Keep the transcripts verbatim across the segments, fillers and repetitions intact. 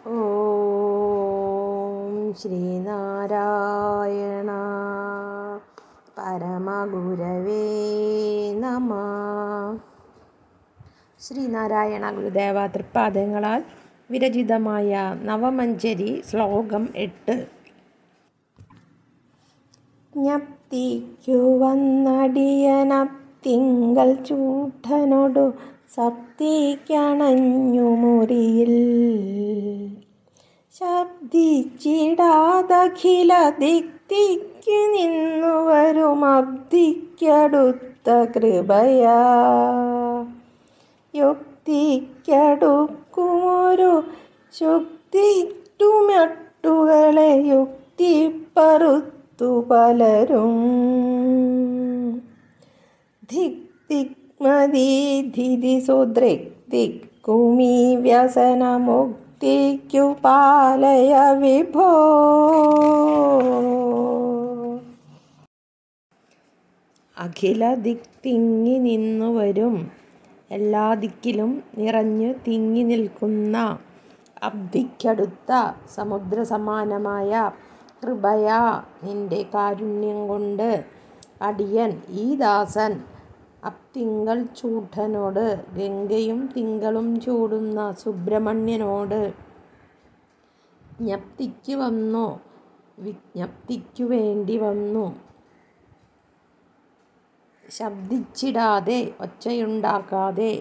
ഓം ശ്രീനാരായണ പരമഗുരവേ നമഃ. ശ്രീനാരായണ ഗുരുദേവ തൃപ്പാദങ്ങളാൽ വിരചിതമായ നവമഞ്ജരി ശ്ലോകം എട്ട്. ജ്ഞപ്തിക്കു വന്നടിയനത്തിങ്കൽ ചൂട്ടനൊടു സപ്തിക്കണഞ്ഞു മുറിയിൽ ശബ്ദിച്ചിടാതഖില ദിക്തിക്കു നിന്നു വരും അബ്ദിക്കടുത്ത കൃപയാ യുക്തിക്കടുക്കുമൊരു ശുക്തിട്ടുമട്ടുകളെ യുക്തി പറുത്തു പലരും ധിക് ദിക്മതി ധിതി സുദൃക് ദിക്കുമീ വ്യസനമുക്തിക്കു പാലയ വിഭോ. അഖില ദിക് തിങ്ങി നിന്നു വരും, എല്ലാ ദിക്കിലും നിറഞ്ഞു തിങ്ങി നിൽക്കുന്ന അബ്ദിക്കടുത്ത സമുദ്ര സമാനമായ കൃപയാ നിന്റെ കാരുണ്യം കൊണ്ട് അടിയൻ ഈ ദാസൻ അബ്തിങ്കൾ ചൂട്ടനോട് ഗംഗയും തിങ്കളും ചൂടുന്ന സുബ്രഹ്മണ്യനോട് ജ്ഞപ്തിക്ക് വന്നു വിജ്ഞപ്തിക്കു വേണ്ടി വന്നു. ശബ്ദിച്ചിടാതെ ഒച്ചയുണ്ടാക്കാതെ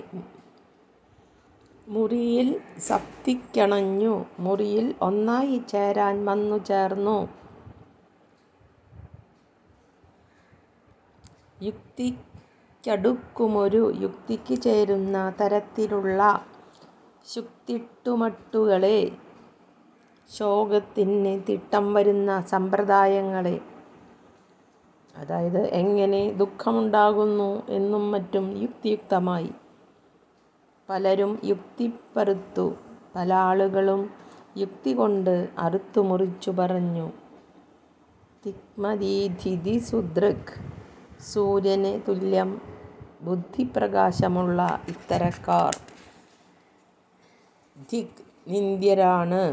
മുറിയിൽ സപ്തിക്കണഞ്ഞു, മുറിയിൽ ഒന്നായി ചേരാൻ വന്നു ചേർന്നു. യുക്തിക്കടുക്കുമൊരു യുക്തിക്ക് ചേരുന്ന തരത്തിലുള്ള ശുക്തിട്ടുമട്ടുകളെ, ശോകത്തിന് തിട്ടം വരുന്ന സമ്പ്രദായങ്ങളെ, അതായത് എങ്ങനെ ദുഃഖമുണ്ടാകുന്നു എന്നും മറ്റും യുക്തിയുക്തമായി പലരും യുക്തി പറുത്തു, പല ആളുകളും യുക്തി കൊണ്ട് അറുത്തു മുറിച്ചു പറഞ്ഞു. ദിക്മതി ധിതി സുദൃക്, സൂര്യന് തുല്യം ബുദ്ധിപ്രകാശമുള്ള ഇത്തരക്കാർ ധിക് നിന്ദ്യരാണ്.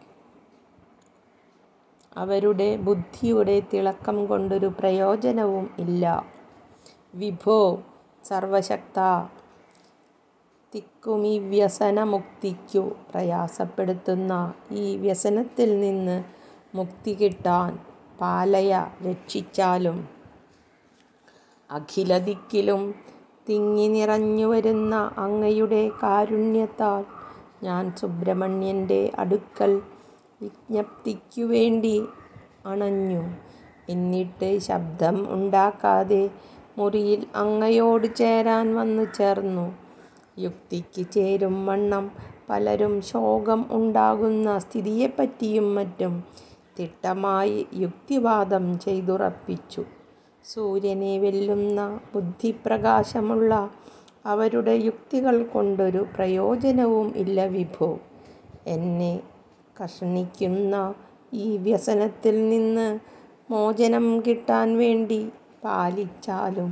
അവരുടെ ബുദ്ധിയുടെ തിളക്കം കൊണ്ടൊരു പ്രയോജനവും ഇല്ല. വിഭോ സർവശക്ത, തിക്കുമീ വ്യസനമുക്തിക്കു പ്രയാസപ്പെടുത്തുന്ന ഈ വ്യസനത്തിൽ നിന്ന് മുക്തി കിട്ടാൻ പാലയ രക്ഷിച്ചാലും. അഖില ദിക്കിലും തിങ്ങി നിറഞ്ഞു വരുന്ന അങ്ങയുടെ കാരുണ്യത്താൽ ഞാൻ സുബ്രഹ്മണ്യൻ്റെ അടുക്കൽ വിജ്ഞപ്തിക്കു വേണ്ടി അണഞ്ഞു. എന്നിട്ട് ശബ്ദം ഉണ്ടാക്കാതെ മുറിയിൽ അങ്ങയോട് ചേരാൻ വന്നു ചേർന്നു. യുക്തിക്ക് ചേരും വണ്ണം പലരും ശോകം ഉണ്ടാകുന്ന സ്ഥിതിയെപ്പറ്റിയും മറ്റും തിട്ടമായി യുക്തിവാദം ചെയ്തുറപ്പിച്ചു. സൂര്യനെ വെല്ലുന്ന ബുദ്ധിപ്രകാശമുള്ള അവരുടെ യുക്തികൾ കൊണ്ടൊരു പ്രയോജനവും ഇല്ല വിഭോ. എന്നെ കർഷണിക്കുന്ന ഈ വ്യസനത്തിൽ നിന്ന് മോചനം കിട്ടാൻ വേണ്ടി പാലിച്ചാലും.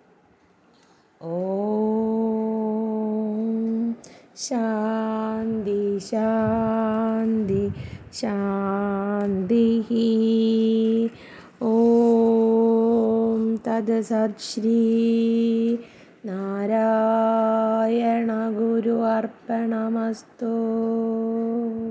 ഓം ശാന്തി ശാന്തി ശാന്തി. ഓം തത്സത് ശ്രീ നാരായണ ഗുരു അർപ്പണമസ്തു.